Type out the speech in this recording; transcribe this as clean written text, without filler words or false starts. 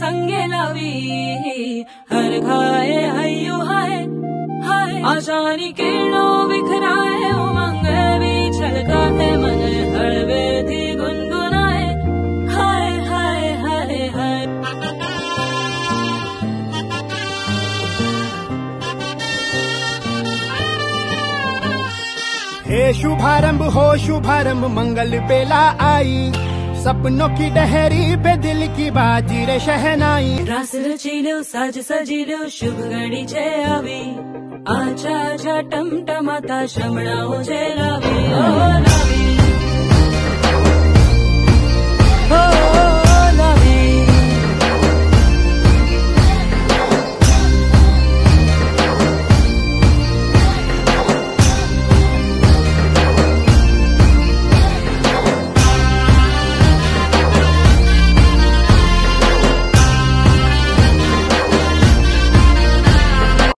संगे लावी हर घाए हयो हाय हाय आशानी किरणों बिखराए उमंग भी छलकाते मन हड़वे थी गुनगुनाए हाय हाय हाय हाय। हे शुभारंभ हो शुभारंभ मंगल बेला आई सपनों की डहरी पे दिल की बाजी रे शहनाई रास रची लो साज सजी लो शुभ घड़ी जय आवी आचा आचा टम टमाता शमणाओ जय लावी